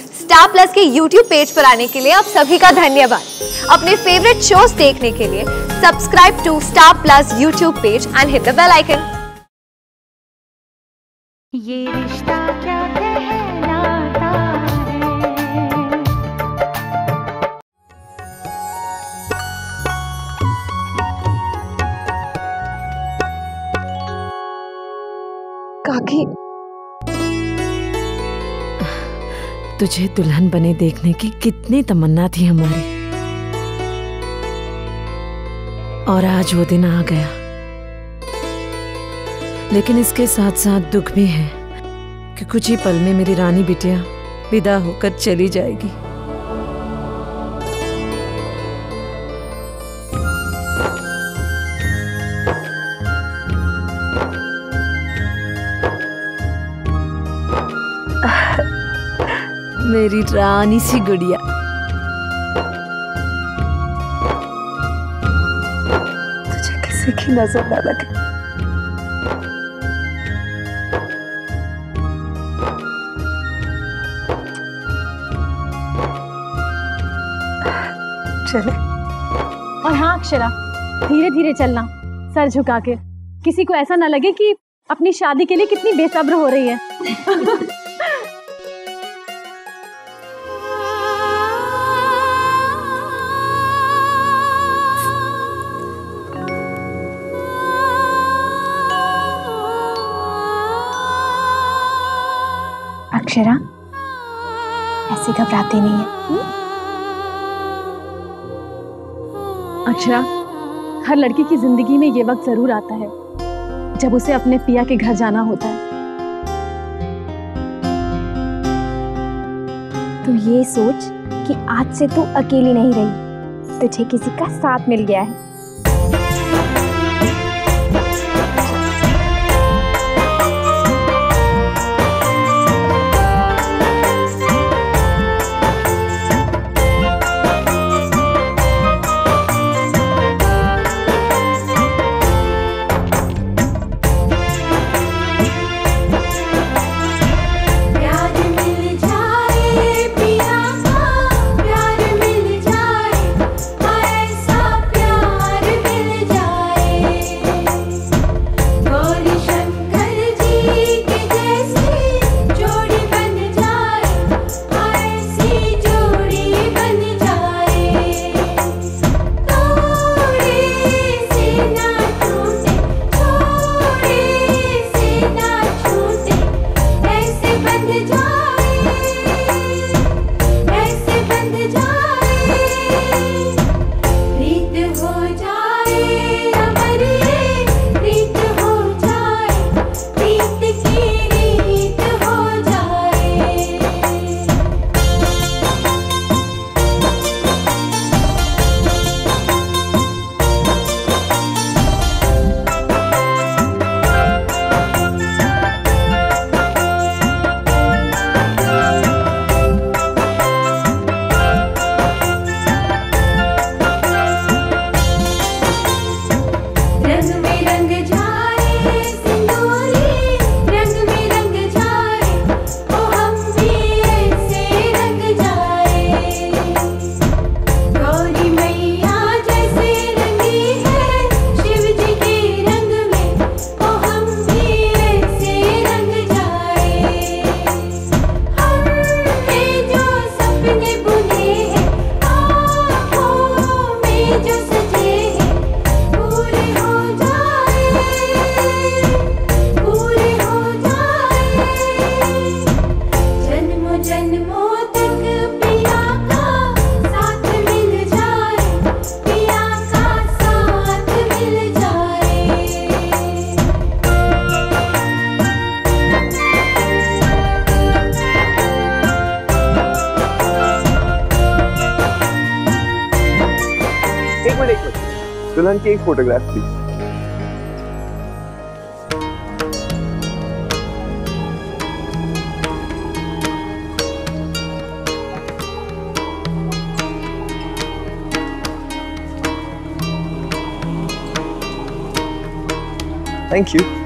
Star Plus के YouTube page पर आने के लिए आप सभी का धन्यवाद। अपने फेवरेट शोज देखने के लिए subscribe to Star Plus YouTube page and hit the bell icon. Yeh Rishta क्या कहलाता है? काकी, तुझे दुल्हन बने देखने की कितनी तमन्ना थी हमारी, और आज वो दिन आ गया। लेकिन इसके साथ साथ दुख भी है कि कुछ ही पल में मेरी रानी बिटिया विदा होकर चली जाएगी। मेरी रानी सी गुड़िया। तुझे किसी की नजर न लगे। चले। और हाँ अक्षरा, धीरे धीरे चलना, सर झुका के। किसी को ऐसा ना लगे कि अपनी शादी के लिए कितनी बेसब्र हो रही है। अक्षरा, ऐसे घबराते नहीं है। अक्षरा, हर लड़की की जिंदगी में ये वक्त जरूर आता है जब उसे अपने पिया के घर जाना होता है। तू ये सोच कि आज से तू अकेली नहीं रही, तुझे किसी का साथ मिल गया है। दुल्हन की एक फोटोग्राफ प्लीज। Thank you.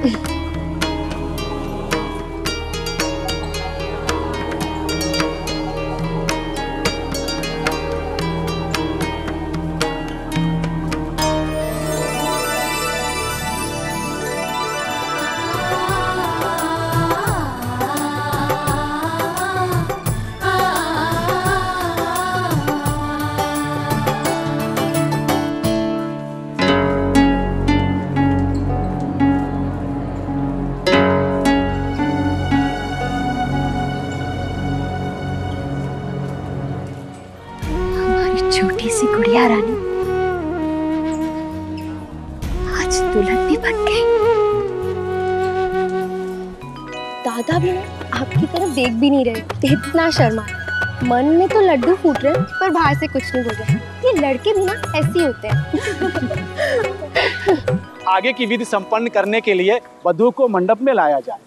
छोटी सी गुड़िया रानी आज दुल्हन भी बन गई। दादा भी ना आपकी तरफ देख भी नहीं रहे, इतना शर्मा। मन में तो लड्डू फूट रहे हैं पर बाहर से कुछ नहीं बोल रहे। ये लड़के भी ना ऐसे ही होते हैं। आगे की विधि संपन्न करने के लिए वधू को मंडप में लाया जाए।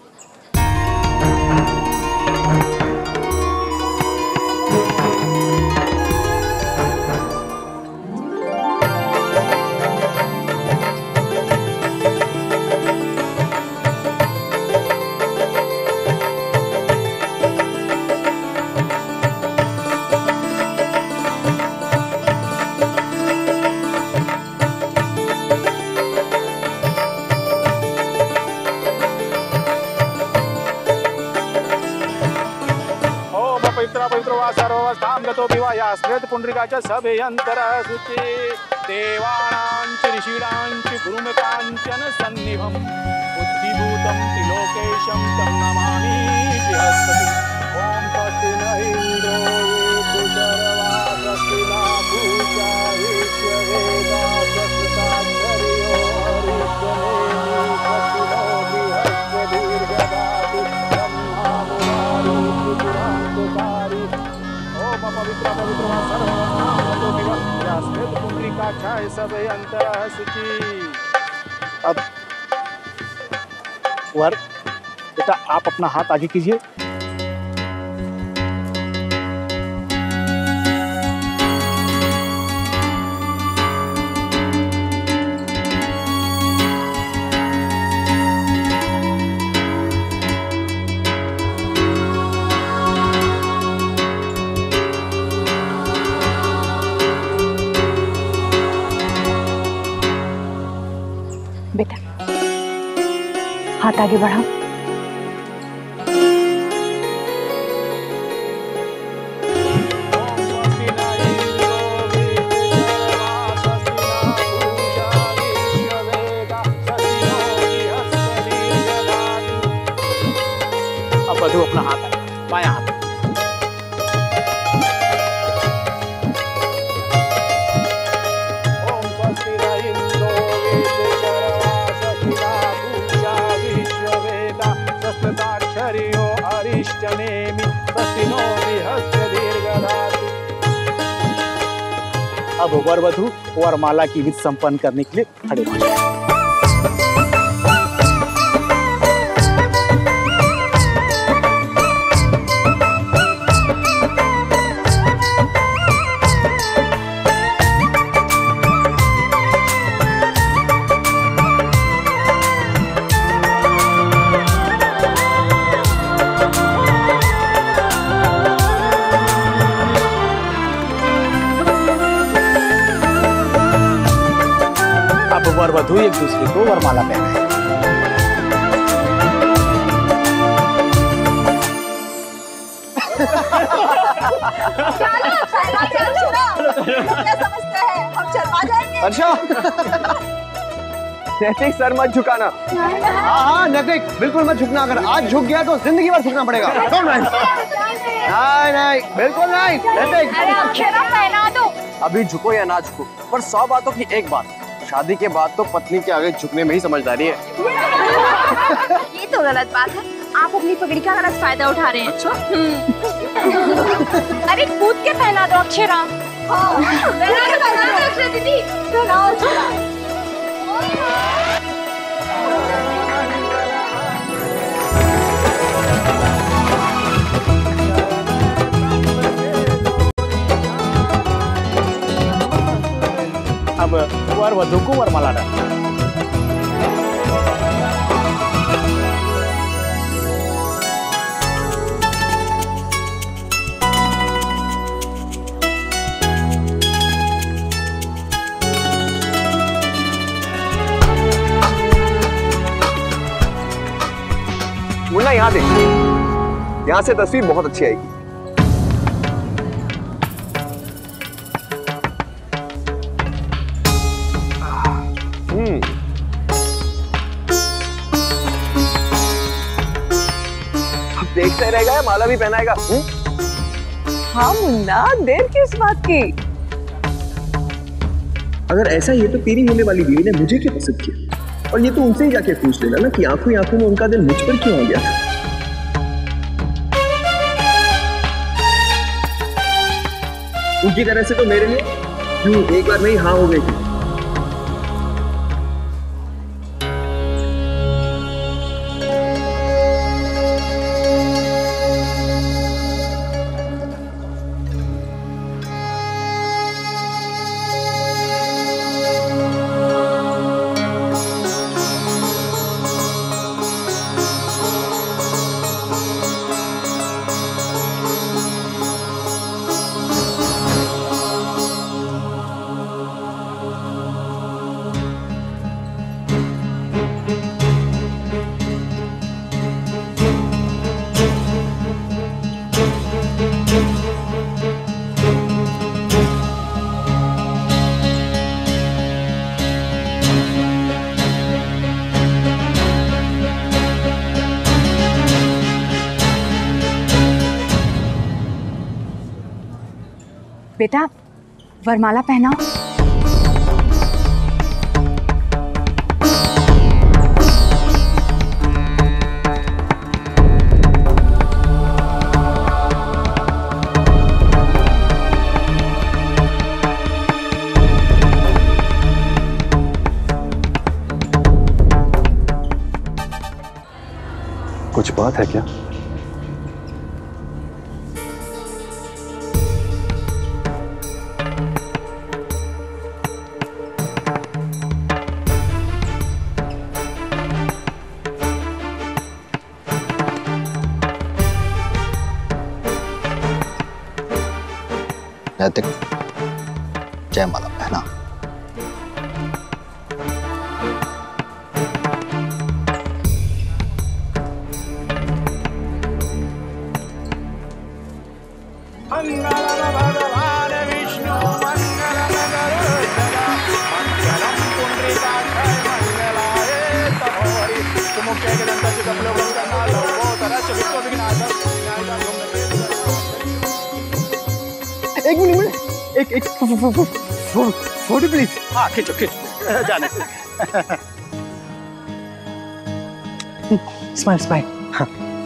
पुंडरीकाच्या सभेयंतरः शुचि देवानांच ऋषीणांच गुरुमकांचन सन्निभं बुद्धिभूतं त्रिलोकेशं तं नमामि बृहस्पति। ओम स्वस्ति न इंद्रो विदुषर्वा स्वस्ति न पूषा विश्ववेदा स्वस्ति साक्षर्यो हरिश्चरेणि स्वस्ति नो बृहस्पतिर्दधातु ब्रह्मा मुरारी त्रिपुरान्तकारी। ओम पवित्र पवित्र पुंडरीकाक्षाय सभेयंतरः शुचि। अब वर बेटा आप अपना हाथ आगे कीजिए। बेटा हाथ आगे बढ़ाओ। अब वधू अपना हाथ आगे, बायां हाथ। अब वर वधू वरमाला की विधि संपन्न करने के लिए खड़े हो जाए। वर वधू एक दूसरे को वरमाला पहनाए। अच्छा नैतिक सर मत झुकाना। हाँ नैतिक बिल्कुल मत झुकना। अगर आज झुक गया तो जिंदगी भर झुकना पड़ेगा। नहीं बिल्कुल नहीं नैतिक। पहना दो। अभी झुको या ना झुको पर 100 बातों की एक बात, शादी के बाद तो पत्नी के आगे झुकने में ही समझदारी है। ये तो गलत बात है, आप अपनी पगड़ी का गलत फायदा उठा रहे हैं। अच्छा अरे कूद के पहना दो अक्षरा। पहना दो अक्षरा दीदी। अब वर वधू को वरमाला डाल। मुन्ना यहाँ देख, यहाँ से तस्वीर बहुत अच्छी आएगी। देखते रहेगा या माला भी पहनाएगा? हाँ मुन्ना, देर किस बात की? अगर ऐसा ही है तो तेरी होने वाली बीवी ने मुझे क्यों पसंद किया? और ये तो उनसे ही जाके पूछ लेना ना कि आंखों ही आंखों में उनका दिल मुझ पर क्यों आ गया था। उनकी तरह से तो मेरे लिए क्यों एक बार में ही हाँ हो गई थी। बेटा वरमाला पहनाओ। कुछ बात है क्या? नैतिक जयमाला पहना। भगवान विष्णु मंगलम गरुड़ध्वजा मंगलम पुंडरीकाक्षाय मंगलाय तपोहरि सुमुख्य गदंतस्य कपिलवस्तनालोकोत्तरश्च विश्वविघ्नाशः। एक मिनट, एक फोटो प्लीज। हाँ खींचो जाने से। Smile smile. हाँ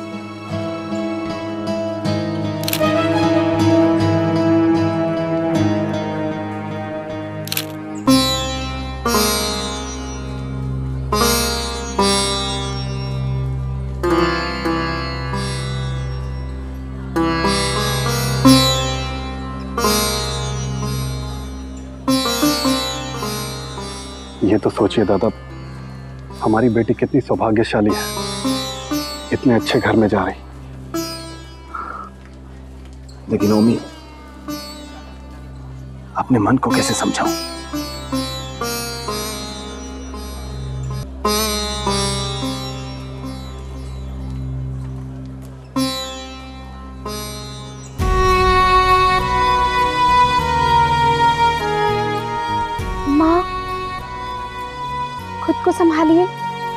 ये तो सोचिए दादा, हमारी बेटी कितनी सौभाग्यशाली है, इतने अच्छे घर में जा रही। लेकिन ओमी, अपने मन को कैसे समझाऊं? माँ, खुद को संभालिए।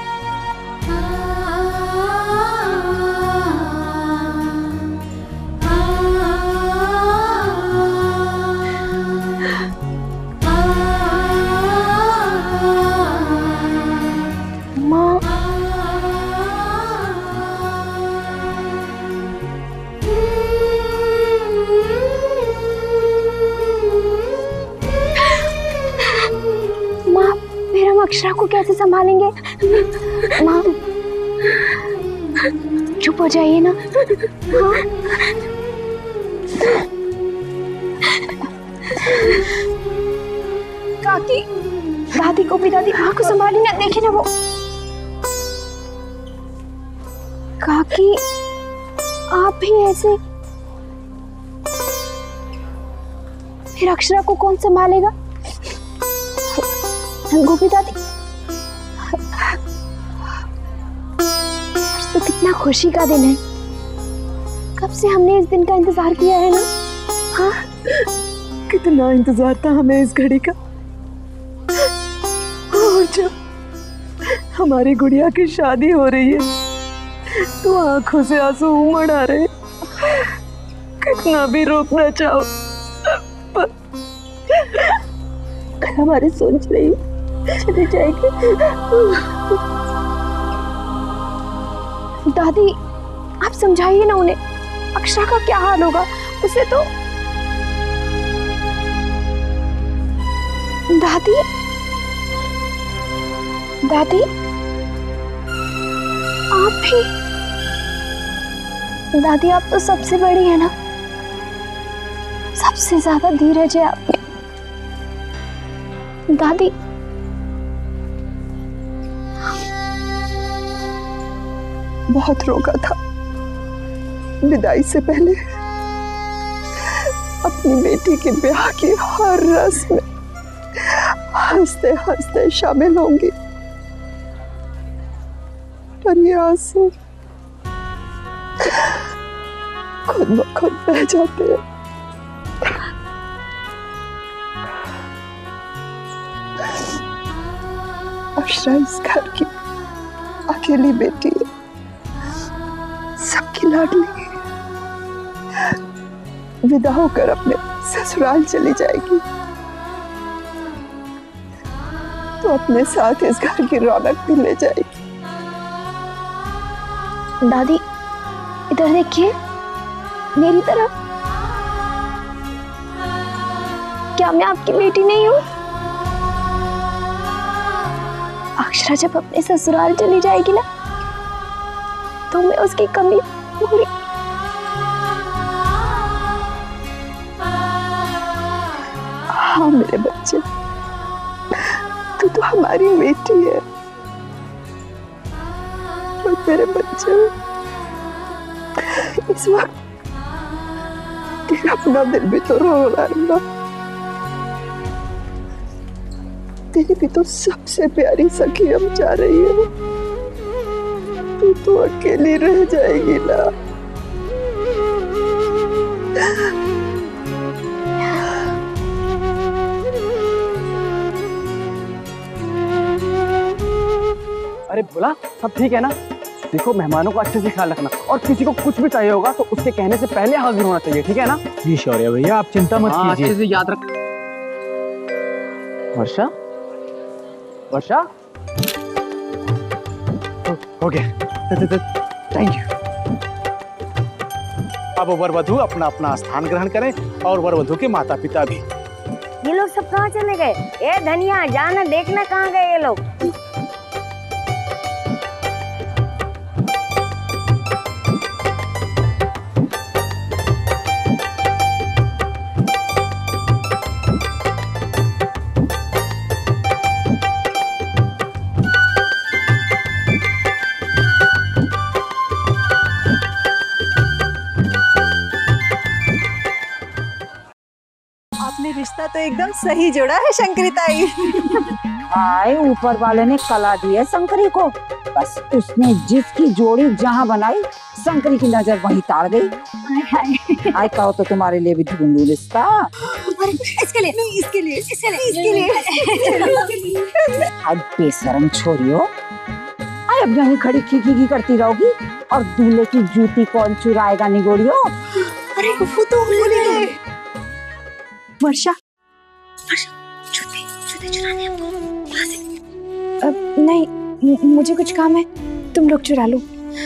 अक्षरा को कैसे संभालेंगे? माँ चुप हो जाइए ना। हाँ? काकी, दादी को भी दादी माँ को संभाली ना, देखे ना वो। काकी आप भी ऐसे, फिर अक्षरा को कौन संभालेगा? गोपी दादी, आज तो कितना खुशी का दिन है। कब से हमने इस दिन का इंतजार किया है ना। हाँ, कितना इंतजार था हमें इस घड़ी का। और जब हमारी गुड़िया की शादी हो रही है तो आंखों से आंसू उमड़ आ रहे। कितना भी रोकना चाहो हमारी सोच रही चली जाएगी। दादी आप समझाइए ना उन्हें, अक्षरा का क्या हाल होगा, उसे तो। दादी दादी आप भी? दादी आप तो सबसे बड़ी है ना, सबसे ज्यादा धीरज है आप में। दादी बहुत रोका था विदाई से पहले, अपनी बेटी के ब्याह की हर रस्म में हंसते हंसते शामिल होंगी, पर ये आंसू खुद ब खुद बह जाते हैं। अक्षरा इस घर की अकेली बेटी है, सबकी लाडली है। विदा होकर अपने ससुराल चली जाएगी तो अपने साथ इस घर की रौनक भी ले जाएगी। दादी इधर देखिए मेरी तरफ, क्या मैं आपकी बेटी नहीं हूँ? अक्षरा जब अपने ससुराल चली जाएगी ना तो मैं उसकी कमी पूरी। हाँ मेरे बच्चे, तू तो हमारी बेटी है। और मेरे बच्चे इस वक्त तेरा अपना दिल भी तो रो रहा है ना। तेरी भी तो सबसे प्यारी सखी अब जा रही है, तू तो अकेली रह जाएगी ना। अरे बोला सब ठीक है ना? देखो मेहमानों का अच्छे से ख्याल रखना, और किसी को कुछ भी चाहिए होगा तो उसके कहने से पहले हाजिर होना चाहिए, ठीक है ना? जी शौर्य भैया, आप चिंता मत कीजिए। अच्छे से याद रख। वर्षा, वर्षा, हो गया, थैंक यू। अब वर वधू अपना अपना स्थान ग्रहण करें और वर वधू के माता पिता भी। ये लोग सब कहाँ चले गए? ए धनिया जाना देखना कहाँ गए ये लोग। रिश्ता तो एकदम सही जोड़ा है शंकरी ताई। आए ऊपर वाले ने कला दी है शंकरी को, बस उसने जिसकी जोड़ी जहाँ बनाई शंकरी की नजर वहीं ताड़ गई। आए कहो तो तुम्हारे लिए भी ढूंढूं रिश्ता। इसके लिए नहीं, इसके लिए आज बेशरम छोरियो, आए अब यहीं खड़ी खी करती रहोगी और दूल्हे की जूती कौन चुराएगा निगोड़ियो। अरे वो तो वर्षा, जूते चुराने हमको। नहीं मुझे कुछ काम है, तुम लोग चुरा लो।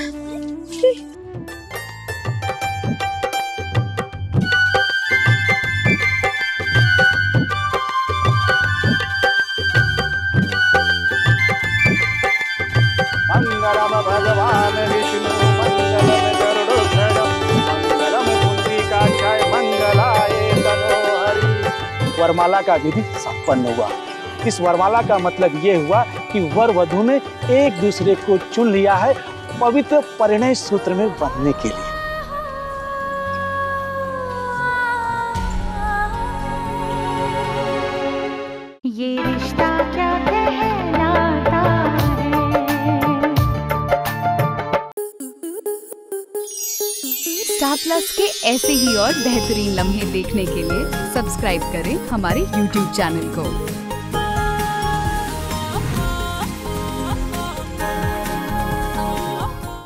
मंगलम भगवान विष्णु मंगलम गरुड़ध्वज मंगलम पुंडरीकाक्षाय मंगलाय तनोहरि। वरमाला का विधि संपन्न हुआ। इस वरमाला का मतलब ये हुआ कि वर वधू ने एक दूसरे को चुन लिया है पवित्र परिणय सूत्र में बंधने के लिए। ये रिश्ता क्या कहलाता है। स्टार प्लस के ऐसे ही और बेहतरीन लम्हे देखने के लिए सब्सक्राइब करें हमारे YouTube चैनल को।